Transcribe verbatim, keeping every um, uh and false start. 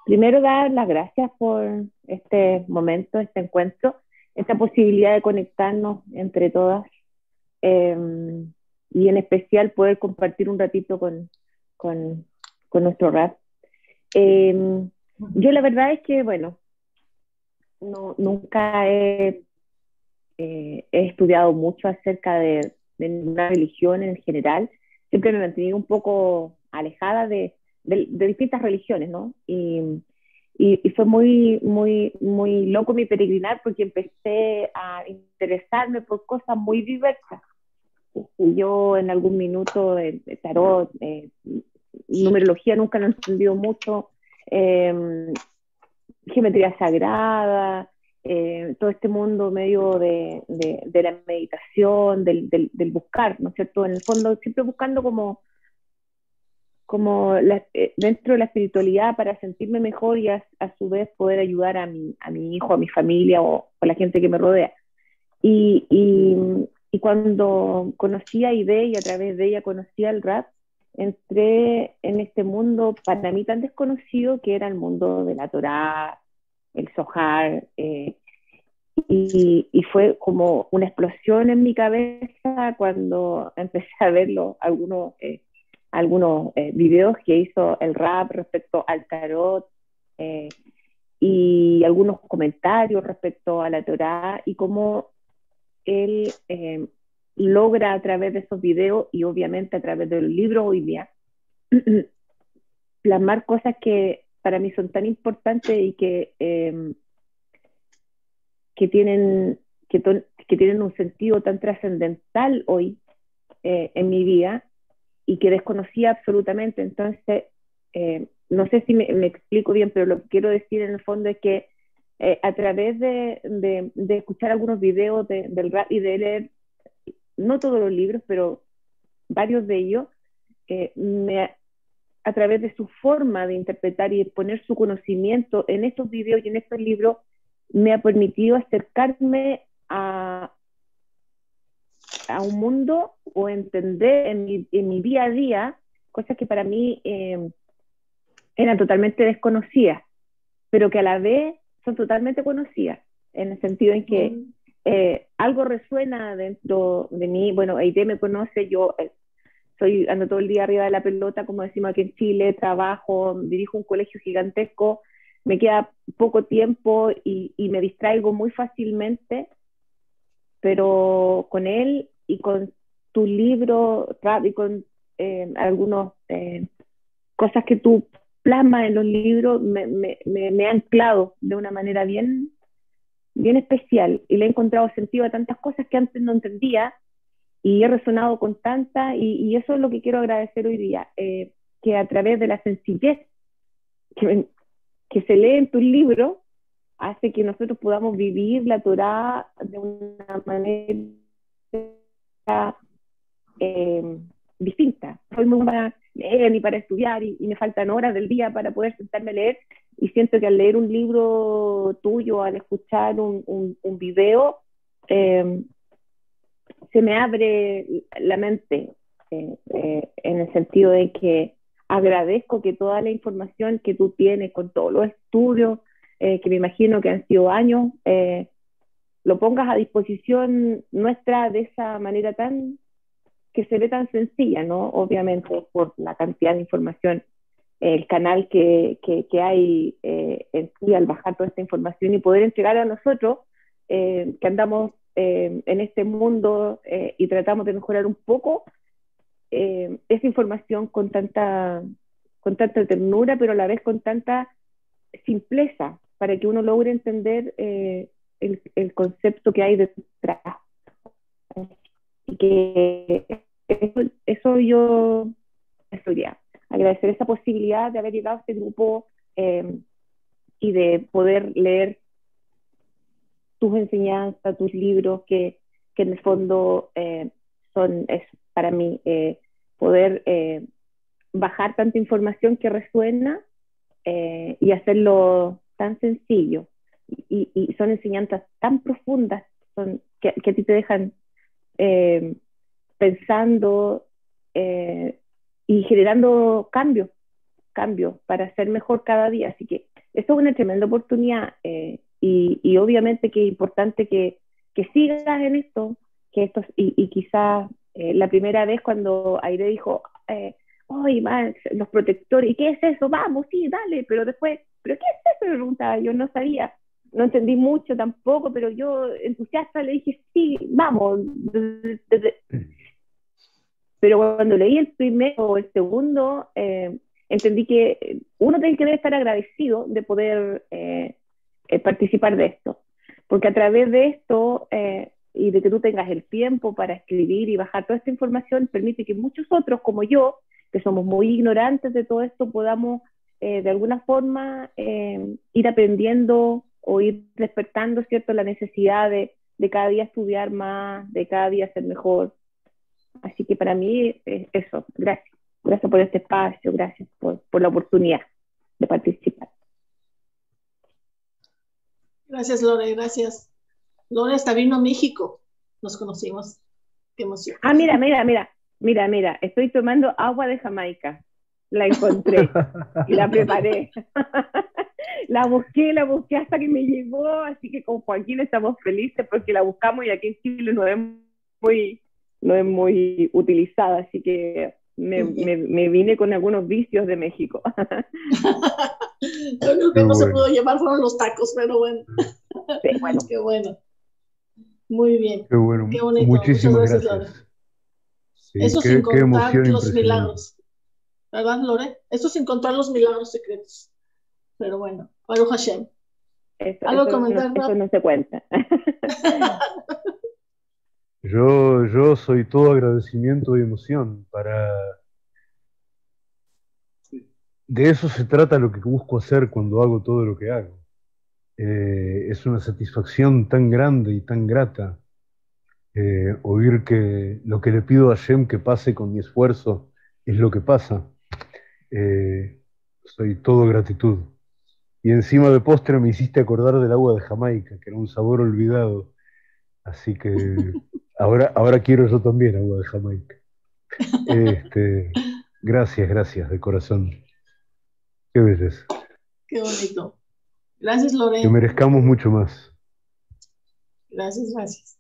Primero, dar las gracias por este momento, este encuentro, esta posibilidad de conectarnos entre todas eh, y en especial poder compartir un ratito con, con, con nuestro rap. Eh, yo la verdad es que, bueno, no, nunca he, eh, he estudiado mucho acerca de, de ninguna religión en general, siempre me he mantenido un poco alejada de, de, de distintas religiones, ¿no? Y, y, y, fue muy, muy, muy loco mi peregrinar porque empecé a interesarme por cosas muy diversas. Y yo en algún minuto, eh, tarot, eh, numerología nunca lo he entendido mucho, eh, geometría sagrada, eh, todo este mundo medio de, de, de la meditación, del, del, del, buscar, ¿no es cierto? En el fondo, siempre buscando como, como la, eh, dentro de la espiritualidad para sentirme mejor y a, a su vez poder ayudar a mi, a mi hijo, a mi familia o, o a la gente que me rodea. Y, y, y cuando conocí a Aide y a través de ella conocí al rap, entré en este mundo para mí tan desconocido que era el mundo de la Torá, el Zohar, eh, y, y, fue como una explosión en mi cabeza cuando empecé a ver los, algunos, eh, algunos eh, videos que hizo el rap respecto al tarot eh, y algunos comentarios respecto a la Torá y cómo él eh, logra a través de esos videos y obviamente a través de los libros hoy día plasmar cosas que para mí son tan importantes y que eh, que tienen, que, to, que tienen un sentido tan trascendental hoy eh, en mi vida y que desconocía absolutamente. Entonces, eh, no sé si me, me, explico bien, pero lo que quiero decir en el fondo es que eh, a través de, de, de, escuchar algunos videos de, del rap y de leer, no todos los libros, pero varios de ellos, eh, me, a través de su forma de interpretar y poner su conocimiento en estos videos y en estos libros, me ha permitido acercarme a, a un mundo o entender en mi, en mi día a día cosas que para mí eh, eran totalmente desconocidas, pero que a la vez son totalmente conocidas, en el sentido en que mm. eh, algo resuena dentro de mí. Bueno, Aide me conoce, yo eh, soy, ando todo el día arriba de la pelota, como decimos aquí en Chile, trabajo, dirijo un colegio gigantesco, me queda poco tiempo y, y me distraigo muy fácilmente, pero con él y con tu libro y con eh, algunas eh, cosas que tú plasmas en los libros, me, me, me, me ha anclado de una manera bien, bien especial y le he encontrado sentido a tantas cosas que antes no entendía y he resonado con tantas y, y eso es lo que quiero agradecer hoy día, eh, que a través de la sencillez que, que se lee en tus libros, hace que nosotros podamos vivir la Torá de una manera eh, distinta. Soy muy buena para leer ni para estudiar y, y me faltan horas del día para poder sentarme a leer y siento que al leer un libro tuyo, al escuchar un, un, un video, eh, se me abre la mente eh, eh, en el sentido de que agradezco que toda la información que tú tienes con todos los estudios, eh, que me imagino que han sido años, eh, lo pongas a disposición nuestra de esa manera tan, que se ve tan sencilla, ¿no? Obviamente por la cantidad de información, eh, el canal que, que, que hay eh, en sí al bajar toda esta información y poder entregar a nosotros, eh, que andamos eh, en este mundo eh, y tratamos de mejorar un poco, eh, esa información con tanta, con tanta ternura, pero a la vez con tanta simpleza, para que uno logre entender eh, el, el concepto que hay detrás. Y que eso, eso yo estudié. Agradecer esa posibilidad de haber llegado a este grupo eh, y de poder leer tus enseñanzas, tus libros, que, que en el fondo eh, son, es para mí, eh, poder eh, bajar tanta información que resuena eh, y hacerlo tan sencillo. Y, y son enseñanzas tan profundas son, que, que a ti te dejan eh, pensando eh, y generando cambios, cambios para ser mejor cada día. Así que eso es una tremenda oportunidad eh, y, y, obviamente que es importante que, que sigas en esto, que esto y, y quizás eh, la primera vez cuando Aire dijo, eh, oye, man, los protectores, ¿y qué es eso? Vamos, sí, dale, pero después, ¿pero qué es eso? Me preguntaba, yo no sabía, no entendí mucho tampoco, pero yo entusiasta le dije, sí, vamos. Pero cuando leí el primero o el segundo, eh, entendí que uno tiene que estar agradecido de poder eh, eh, participar de esto, porque a través de esto eh, y de que tú tengas el tiempo para escribir y bajar toda esta información, permite que muchos otros, como yo, que somos muy ignorantes de todo esto, podamos eh, de alguna forma eh, ir aprendiendo o ir despertando, ¿cierto?, la necesidad de, de cada día estudiar más, de cada día ser mejor. Así que para mí es eso. Gracias. Gracias por este espacio, gracias por, por la oportunidad de participar. Gracias, Lore, gracias. Lore hasta vino a México. Nos conocimos. Qué emoción. Ah, mira, mira, mira, mira, mira. Estoy tomando agua de Jamaica. La encontré y la preparé. La busqué, la busqué hasta que me llegó, así que con Joaquín estamos felices porque la buscamos y aquí en Chile no es muy, no es muy utilizada, así que me, me, me vine con algunos vicios de México. Lo único que no bueno. se pudo llevar fueron los tacos, pero bueno. Sí, bueno. Qué bueno. Muy bien. Qué bueno. Qué bonito. Muchísimas Muchas gracias, gracias. Lore. Sí, Eso qué, sin qué contar emoción los milagros. ¿Verdad, Lore? Eso sin contar los milagros secretos. Pero bueno, Baruch Hashem. Eso, ¿Algo eso, comentar, no, eso no se cuenta. Yo, yo soy todo agradecimiento y emoción para... De eso se trata lo que busco hacer cuando hago todo lo que hago. Eh, es una satisfacción tan grande y tan grata eh, oír que lo que le pido a Hashem que pase con mi esfuerzo es lo que pasa. Eh, soy todo gratitud. Y encima de postre me hiciste acordar del agua de Jamaica, que era un sabor olvidado. Así que ahora, ahora quiero yo también agua de Jamaica. Este, gracias, gracias, de corazón. Qué belleza. Qué bonito. Gracias, Lore. Que merezcamos mucho más. Gracias, gracias.